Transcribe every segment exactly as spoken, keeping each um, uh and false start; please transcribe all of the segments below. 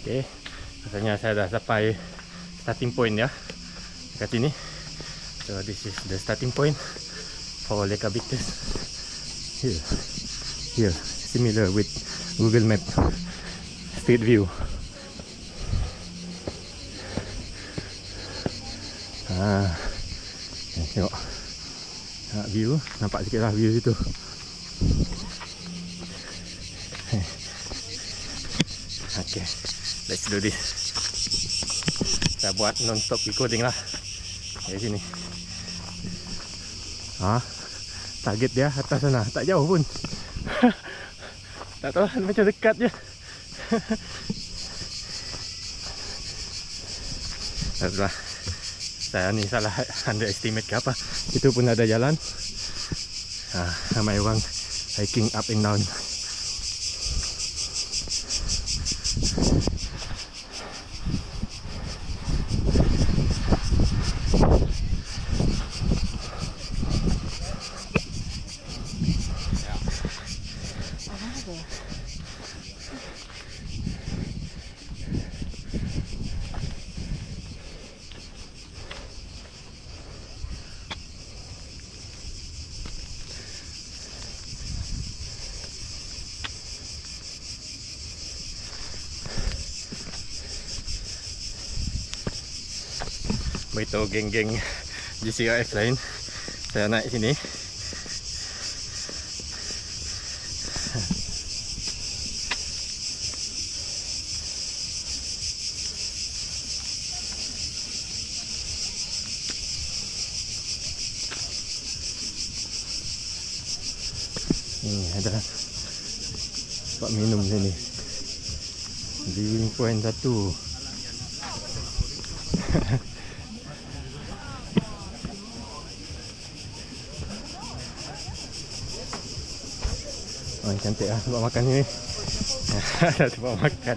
Okay, rasanya saya dah sampai starting point ya dekat sini. So this is the starting point for Lycabettus. Here, here, similar with Google Map Street View. Ah, tengok ah, view, nampak sikit lah view situ. Okay, let's do this. Saya buat non-stop recording lah dari sini. Ah, target dia atas sana, tak jauh pun. Tak tahu, macam dekat je. Taklah, saya ni salah underestimate ke apa. Itu pun ada jalan. Ah, ramai orang hiking up and down. Beritahu geng-geng G C R F lain, saya naik sini. Ni ada tempat minum sini di poin satu. Oh, cantik lah tempat makan ni. Ada tempat makan.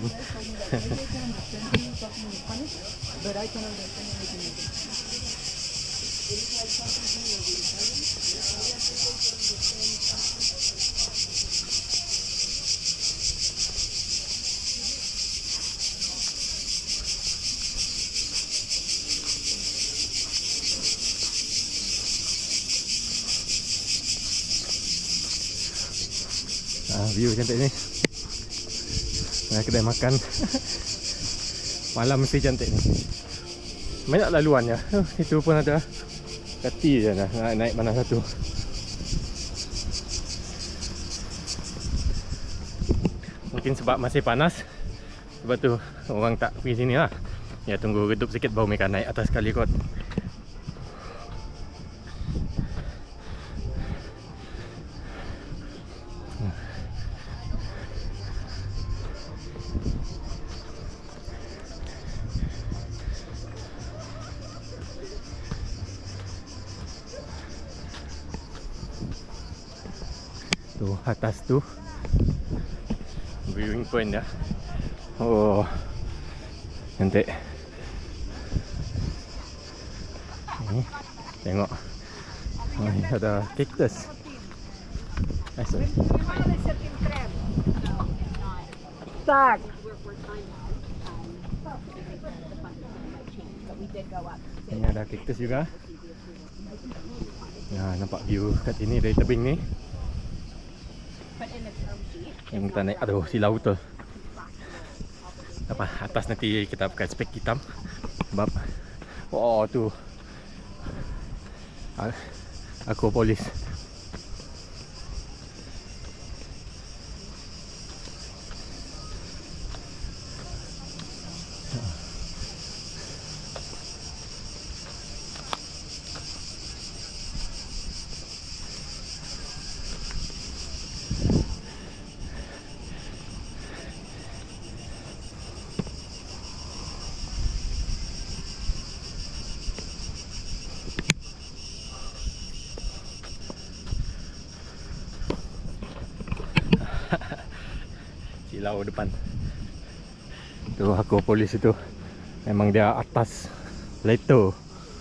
Ah, view cantik ni. Nah, kedai makan. Malam mesti cantik ni. Banyak laluan ya. Oh, itu pun ada. Kati je dah nak naik mana satu. Mungkin sebab masih panas, sebab tu orang tak pergi sini lah. Ya, tunggu redup sikit baru mereka naik atas sekali kot. Tu atas tu viewing point ya. Oh, cantik. Ni tengok. Oh, ni ada cactus. Asal. Tak. Ini ada cactus juga. Ya, nampak view kat sini dari tebing ni. Yang kita naik, aduh silau betul. Apa, atas nanti kita pakai spek hitam. Sebab, oh tu aku polis. Silau depan. Tu aku polis itu. Memang dia atas leto.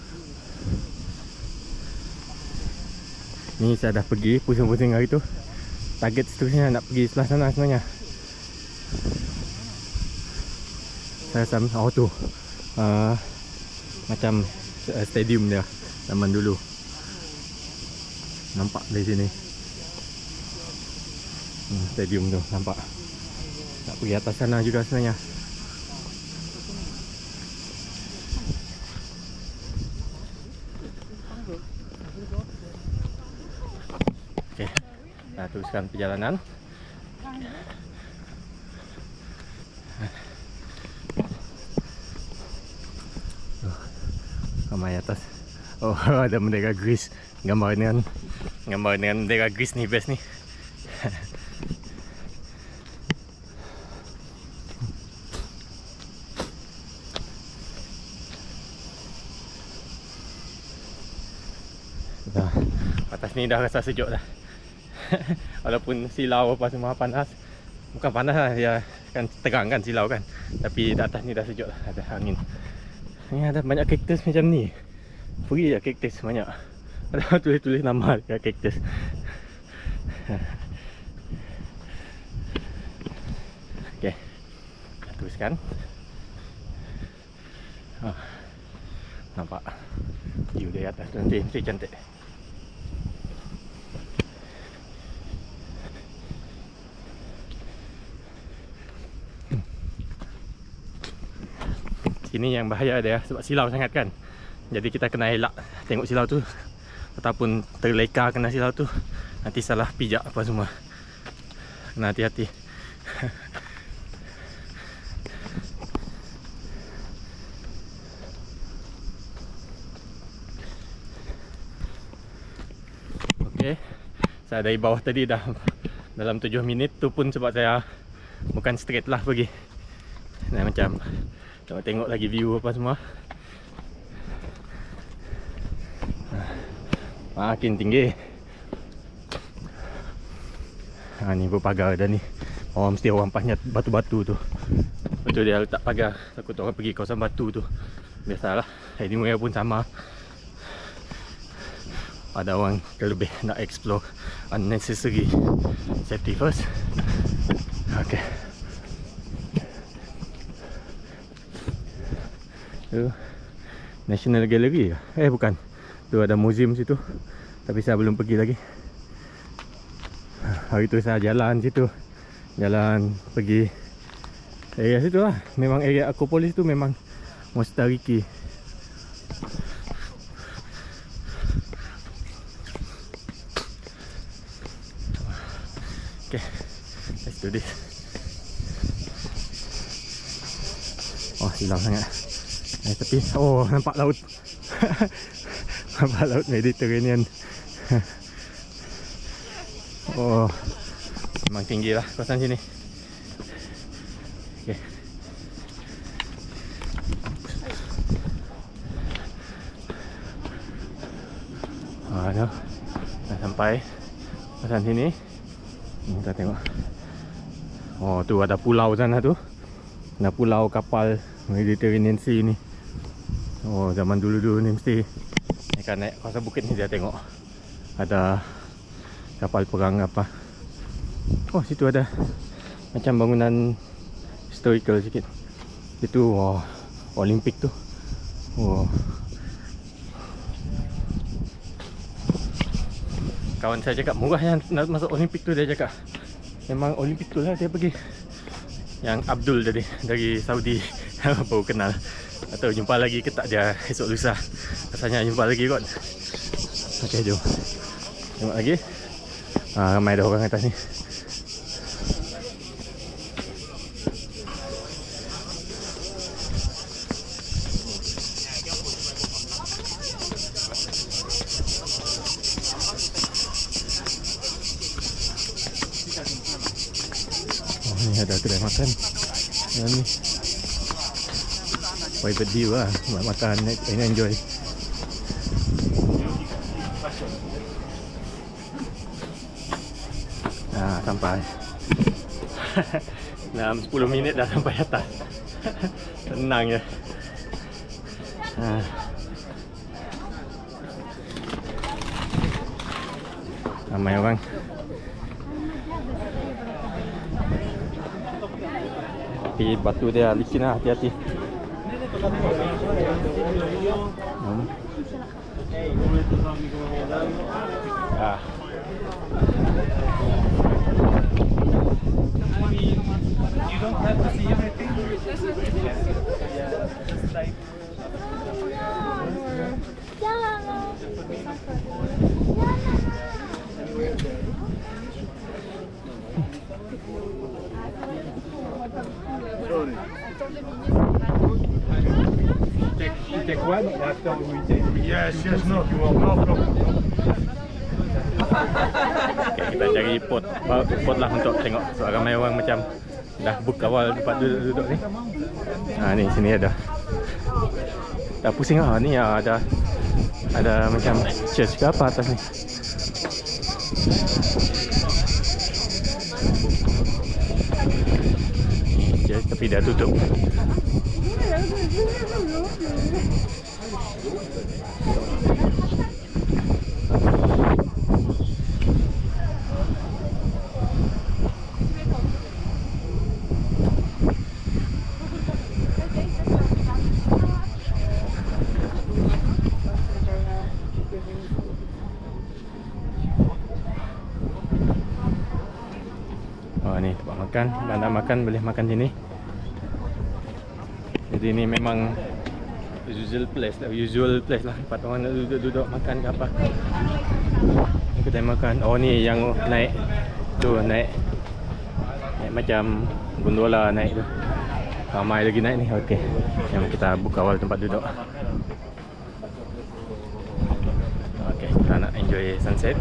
Ni saya dah pergi pusing-pusing hari tu. Target seterusnya nak pergi sebelah sana sebenarnya. Saya sam oh tu uh, macam uh, stadium dia zaman dulu. Nampak dari sini. Hmm, stadium tu nampak. Nak pergi atas sana juga sebenarnya. Okey. Kita teruskan perjalanan. Ramai atas. Oh, ada bendera Greece. Gambar dengan gambar dengan bendera Greece ni best ni. Dah, atas ni dah rasa sejuk dah. Walaupun silau apa semua panas. Bukan panas lah, dia kan terang kan silau kan. Tapi di atas ni dah sejuk lah, ada angin. Ni ada banyak kaktus macam ni. Free lah kaktus banyak. Ada tulis-tulis nama dekat kaktus. Okey. Teruskan. Oh, nampak view dari atas tu nanti mesti cantik. Sini yang bahaya dia sebab silau sangat kan. Jadi kita kena elak tengok silau tu. Ataupun terleka kena silau tu, nanti salah pijak apa semua. Kena hati-hati. Okey. Saya dari bawah tadi dah dalam tujuh minit tu pun sebab saya bukan straight lah pergi. Nah, macam tengok-tengok lagi view apa semua. Makin tinggi. Ha, ni berpagar dah ni. Oh, mesti orang panjat batu-batu tu. Betul dia letak pagar. Takut orang pergi kawasan batu tu. Biasalah. Anyway pun sama. Ada orang terlebih nak explore unnecessary. Safety first. Okay. Tu National Gallery ke? Eh bukan. Tu ada museum situ. Tapi saya belum pergi lagi. Hari tu saya jalan situ. Jalan pergi area situ lah. Memang area Akropolis tu memang Mostariki. Okay, let's do this. Oh, silau sangat. Eh, tapi oh, nampak laut. Nampak laut Mediterranean. Oh, memang tinggi lah kawasan sini. Okay. Ah, dah, dah sampai kawasan sini. Kita tengok. Oh, tu ada pulau sana tu. Ada pulau kapal Mediterranean Sea ni. Oh, zaman dulu-dulu ni mesti akan naik kawasan bukit ni dia tengok. Ada kapal perang apa. Oh, situ ada macam bangunan historical sikit. Itu oh, Olimpik tu. Oh. Kawan saya cakap murah yang nak masuk Olimpik tu, dia cakap. Memang Olimpik tu lah dia pergi. Yang Abdul tadi dari Saudi baru kenal. Atau jumpa lagi ke tak dia esok lusa. Rasanya jumpa lagi kot. Okey, jom. Tengok lagi. Ah, ramai dah orang atas ni. Oh, ni ada kedai makan. Yang ni private view lah, buat makan and enjoy. Nah, sampai. Dalam sepuluh minit dah sampai atas. Tenang je. Nah. Ramai orang. Tapi batu dia licin lah, hati-hati. Hmm. Ah. You don't have to see everything. You take one after we take. Yes, yes, no, you will no problem. Okay, kita cari pot, pot lah untuk tengok. So ramai orang macam dah book awal tempat duduk-duduk ni. Ha ni sini ada. Dah pusing lah ni, ada ada macam church ke apa atas ni. Church tapi dah tutup. Oh ni tempat makan, dah nak makan boleh makan sini. Jadi ni memang usual place lah, usual place lah tempat orang nak duduk-duduk makan ke apa. Ni kedai makan. Oh ni yang naik tu, naik naik macam gondola naik tu. Ramai lagi naik ni. Okey. Yang kita buka awal tempat duduk. Okey, kita nak enjoy sunset.